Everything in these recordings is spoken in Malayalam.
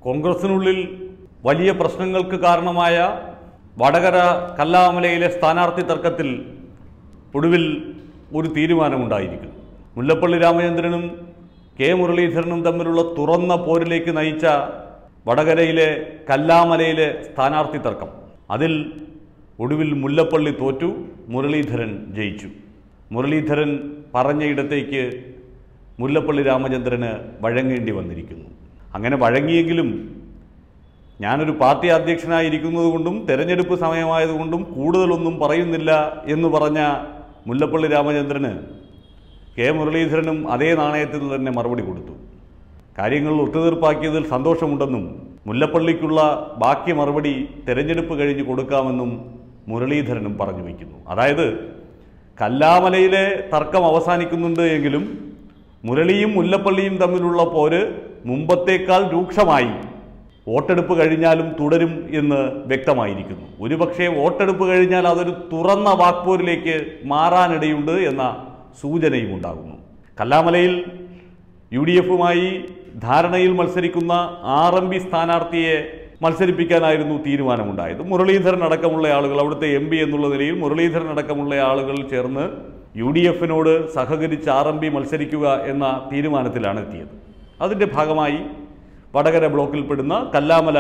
കോൺഗ്രസിനുള്ളിൽ വലിയ പ്രശ്നങ്ങൾക്ക് കാരണമായ വടകര കല്ലാമലയിലെ സ്ഥാനാർത്ഥി തർക്കത്തിൽ ഒടുവിൽ ഒരു തീരുമാനമുണ്ടായിരിക്കുന്നു. മുല്ലപ്പള്ളി രാമചന്ദ്രനും കെ മുരളീധരനും തമ്മിലുള്ള തുറന്ന പോരിലേക്ക് നയിച്ച വടകരയിലെ കല്ലാമലയിലെ സ്ഥാനാർത്ഥി തർക്കം, അതിൽ ഒടുവിൽ മുല്ലപ്പള്ളി തോറ്റു, മുരളീധരൻ ജയിച്ചു. മുരളീധരൻ പറഞ്ഞയിടത്തേക്ക് മുല്ലപ്പള്ളി രാമചന്ദ്രന് വഴങ്ങേണ്ടി വന്നിരിക്കുന്നു. അങ്ങനെ വഴങ്ങിയെങ്കിലും ഞാനൊരു പാർട്ടി അധ്യക്ഷനായിരിക്കുന്നത് കൊണ്ടും തെരഞ്ഞെടുപ്പ് സമയമായതുകൊണ്ടും കൂടുതലൊന്നും പറയുന്നില്ല എന്ന് പറഞ്ഞ മുല്ലപ്പള്ളി രാമചന്ദ്രന് കെ മുരളീധരനും അതേ നാണയത്തിൽ തന്നെ മറുപടി കൊടുത്തു. കാര്യങ്ങൾ ഒത്തുതീർപ്പാക്കിയതിൽ സന്തോഷമുണ്ടെന്നും മുല്ലപ്പള്ളിക്കുള്ള ബാക്കി മറുപടി തെരഞ്ഞെടുപ്പ് കഴിഞ്ഞ് കൊടുക്കാമെന്നും മുരളീധരനും പറഞ്ഞു വയ്ക്കുന്നു. അതായത് കല്ലാമലയിലെ തർക്കം അവസാനിക്കുന്നുണ്ട് എങ്കിലും മുരളിയും മുല്ലപ്പള്ളിയും തമ്മിലുള്ള പോര് മുമ്പത്തേക്കാൾ രൂക്ഷമായി വോട്ടെടുപ്പ് കഴിഞ്ഞാലും തുടരും എന്ന് വ്യക്തമായിരിക്കുന്നു. ഒരുപക്ഷെ വോട്ടെടുപ്പ് കഴിഞ്ഞാൽ അതൊരു തുറന്ന വാക്പോരിലേക്ക് മാറാനിടയുണ്ട് എന്ന സൂചനയും ഉണ്ടാകുന്നു. കല്ലാമലയിൽ UDFുമായി ധാരണയിൽ മത്സരിക്കുന്ന RMP സ്ഥാനാർത്ഥിയെ മത്സരിപ്പിക്കാനായിരുന്നു തീരുമാനമുണ്ടായത്. മുരളീധരൻ അടക്കമുള്ള ആളുകൾ, അവിടുത്തെ MP എന്നുള്ള നിലയിൽ മുരളീധരൻ അടക്കമുള്ള ആളുകൾ ചേർന്ന് UDFിനോട് സഹകരിച്ച് RMP മത്സരിക്കുക എന്ന തീരുമാനത്തിലാണ് എത്തിയത്. അതിൻ്റെ ഭാഗമായി വടകര ബ്ലോക്കിൽപ്പെടുന്ന കല്ലാമല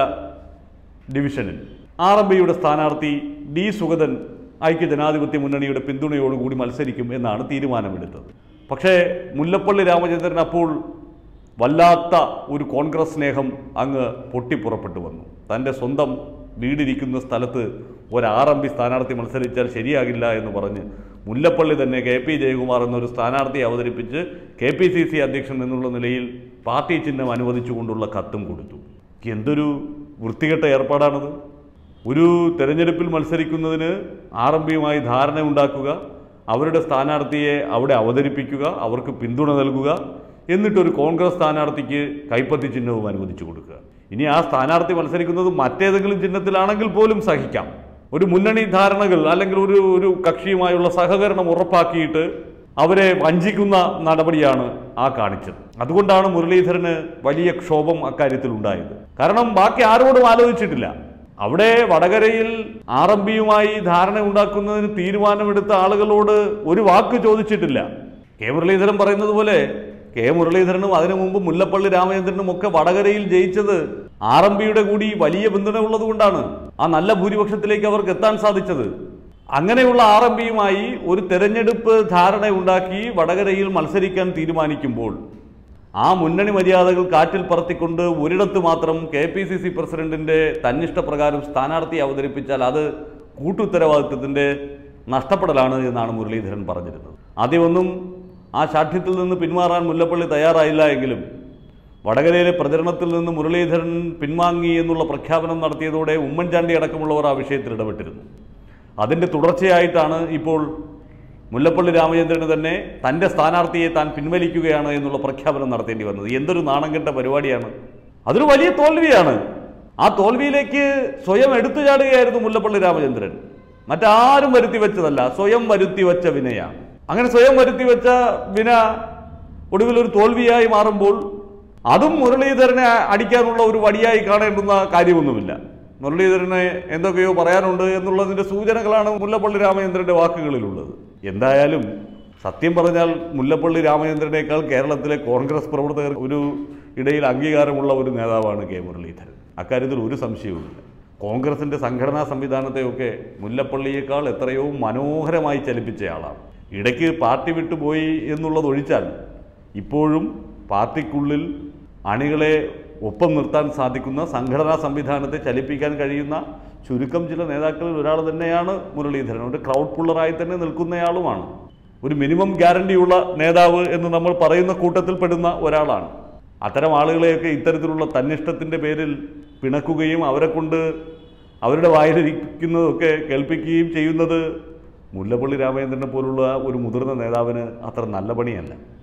ഡിവിഷനിൽ RMPയുടെ സ്ഥാനാർത്ഥി D സുഗതൻ ഐക്യജനാധിപത്യ മുന്നണിയുടെ പിന്തുണയോടുകൂടി മത്സരിക്കും എന്നാണ് തീരുമാനമെടുത്തത്. പക്ഷേ മുല്ലപ്പള്ളി രാമചന്ദ്രൻ അപ്പോൾ വല്ലാത്ത ഒരു കോൺഗ്രസ് സ്നേഹം അങ്ങ് പൊട്ടിപ്പുറപ്പെട്ടു വന്നു. തൻ്റെ സ്വന്തം വീടിരിക്കുന്ന സ്ഥലത്ത് ഒരു RMP സ്ഥാനാർത്ഥി മത്സരിച്ചാൽ ശരിയാകില്ല എന്ന് പറഞ്ഞ് മുല്ലപ്പള്ളി തന്നെ KP ജയകുമാർ എന്നൊരു സ്ഥാനാർത്ഥിയെ അവതരിപ്പിച്ച് KPCC അധ്യക്ഷൻ എന്നുള്ള നിലയിൽ പാർട്ടി ചിഹ്നം അനുവദിച്ചുകൊണ്ടുള്ള കത്തും കൊടുത്തു. എന്തൊരു വൃത്തികെട്ട ഏർപ്പാടാണത്! ഒരു തെരഞ്ഞെടുപ്പിൽ മത്സരിക്കുന്നതിന് RMPയുമായി ധാരണ ഉണ്ടാക്കുക, അവരുടെ സ്ഥാനാർത്ഥിയെ അവിടെ അവതരിപ്പിക്കുക, അവർക്ക് പിന്തുണ നൽകുക, എന്നിട്ടൊരു കോൺഗ്രസ് സ്ഥാനാർത്ഥിക്ക് കൈപ്പത്തി ചിഹ്നവും അനുവദിച്ചു കൊടുക്കുക. ഇനി ആ സ്ഥാനാർത്ഥി മത്സരിക്കുന്നത് മറ്റേതെങ്കിലും ചിഹ്നത്തിലാണെങ്കിൽ പോലും സഹിക്കാം. ഒരു മുന്നണി ധാരണകൾ അല്ലെങ്കിൽ ഒരു കക്ഷിയുമായുള്ള സഹകരണം ഉറപ്പാക്കിയിട്ട് അവരെ വഞ്ചിക്കുന്ന നടപടിയാണ് ആ കാണിച്ചത്. അതുകൊണ്ടാണ് മുരളീധരന് വലിയ ക്ഷോഭം അക്കാര്യത്തിൽ ഉണ്ടായത്. കാരണം ബാക്കി ആരോടും ആലോചിച്ചിട്ടില്ല. അവിടെ വടകരയിൽ RMPയുമായി ധാരണ ഉണ്ടാക്കുന്നതിന് തീരുമാനമെടുത്ത ആളുകളോട് ഒരു വാക്ക് ചോദിച്ചിട്ടില്ല. കെ മുരളീധരൻ പറയുന്നത് പോലെ കെ മുരളീധരനും അതിനു മുമ്പ് മുല്ലപ്പള്ളി രാമചന്ദ്രനും ഒക്കെ വടകരയിൽ ജയിച്ചത് RMPയുടെ കൂടി വലിയ പിന്തുണ ഉള്ളതുകൊണ്ടാണ്. ആ നല്ല ഭൂരിപക്ഷത്തിലേക്ക് അവർക്ക് എത്താൻ സാധിച്ചത്. അങ്ങനെയുള്ള RMPയുമായി ഒരു തെരഞ്ഞെടുപ്പ് ധാരണ ഉണ്ടാക്കി വടകരയിൽ മത്സരിക്കാൻ തീരുമാനിക്കുമ്പോൾ ആ മുന്നണി മര്യാദകൾ കാറ്റിൽ പറത്തിക്കൊണ്ട് ഒരിടത്ത് മാത്രം KPCC പ്രസിഡന്റിന്റെ തന്നിഷ്ടപ്രകാരം സ്ഥാനാർത്ഥിയെ അവതരിപ്പിച്ചാൽ അത് കൂട്ടുത്തരവാദിത്വത്തിന്റെ നഷ്ടപ്പെടലാണ് എന്നാണ് മുരളീധരൻ പറഞ്ഞിരുന്നത്. ആദ്യമൊന്നും ആ ശാഠ്യത്തിൽ നിന്ന് പിന്മാറാൻ മുല്ലപ്പള്ളി തയ്യാറായില്ല എങ്കിലും വടകരയിലെ പ്രചരണത്തിൽ നിന്ന് മുരളീധരൻ പിൻവാങ്ങി എന്നുള്ള പ്രഖ്യാപനം നടത്തിയതോടെ ഉമ്മൻചാണ്ടി അടക്കമുള്ളവർ ആ വിഷയത്തിൽ ഇടപെട്ടിരുന്നു. അതിൻ്റെ തുടർച്ചയായിട്ടാണ് ഇപ്പോൾ മുല്ലപ്പള്ളി രാമചന്ദ്രന് തന്നെ തൻ്റെ സ്ഥാനാർത്ഥിയെ താൻ പിൻവലിക്കുകയാണ് എന്നുള്ള പ്രഖ്യാപനം നടത്തേണ്ടി വന്നത്. എന്തൊരു നാണംകെട്ട പരിപാടിയാണ്! അതൊരു വലിയ തോൽവിയാണ്. ആ തോൽവിയിലേക്ക് സ്വയം എടുത്തുചാടുകയായിരുന്നു മുല്ലപ്പള്ളി രാമചന്ദ്രൻ. മറ്റാരും വരുത്തി വെച്ചതല്ല, സ്വയം വരുത്തി വെച്ച വിനയാണ്. അങ്ങനെ സ്വയം വരുത്തി വെച്ച വിന ഒടുവിലൊരു തോൽവിയായി മാറുമ്പോൾ അതും മുരളീധരനെ അടിക്കാനുള്ള ഒരു വടിയായി കാണേണ്ടുന്ന കാര്യമൊന്നുമില്ല. മുരളീധരനെ എന്തൊക്കെയോ പറയാനുണ്ട് എന്നുള്ളതിൻ്റെ സൂചനകളാണ് മുല്ലപ്പള്ളി രാമചന്ദ്രൻ്റെ വാക്കുകളിലുള്ളത്. എന്തായാലും സത്യം പറഞ്ഞാൽ മുല്ലപ്പള്ളി രാമചന്ദ്രനേക്കാൾ കേരളത്തിലെ കോൺഗ്രസ് പ്രവർത്തകർ ഒരു ഇടയിൽ അംഗീകാരമുള്ള ഒരു നേതാവാണ് കെ മുരളീധരൻ. അക്കാര്യത്തിൽ ഒരു സംശയവുമില്ല. കോൺഗ്രസിൻ്റെ സംഘടനാ സംവിധാനത്തെയൊക്കെ മുല്ലപ്പള്ളിയേക്കാൾ എത്രയോ മനോഹരമായി ചലിപ്പിച്ചയാളാണ്. ഇടയ്ക്ക് പാർട്ടി വിട്ടുപോയി എന്നുള്ളതൊഴിച്ചാൽ ഇപ്പോഴും പാർട്ടിക്കുള്ളിൽ അണികളെ ഒപ്പം നിർത്താൻ സാധിക്കുന്ന സംഘടനാ സംവിധാനത്തെ ചലിപ്പിക്കാൻ കഴിയുന്ന ചുരുക്കം ചില നേതാക്കളിൽ ഒരാൾ തന്നെയാണ് മുരളീധരൻ. ഒരു ക്രൗഡ് പുള്ളറായി തന്നെ നിൽക്കുന്നയാളുമാണ്. ഒരു മിനിമം ഗ്യാരണ്ടിയുള്ള നേതാവ് എന്ന് നമ്മൾ പറയുന്ന കൂട്ടത്തിൽപ്പെടുന്ന ഒരാളാണ്. അത്തരം ആളുകളെയൊക്കെ ഇത്തരത്തിലുള്ള തന്നിഷ്ടത്തിൻ്റെ പേരിൽ പിണക്കുകയും അവരെ കൊണ്ട് അവരുടെ വായിലിരിക്കുന്നതൊക്കെ കേൾപ്പിക്കുകയും ചെയ്യുന്നത് മുല്ലപ്പള്ളി രാമചന്ദ്രനെ പോലുള്ള ഒരു മുതിർന്ന നേതാവിന് അത്ര നല്ല പണിയല്ല.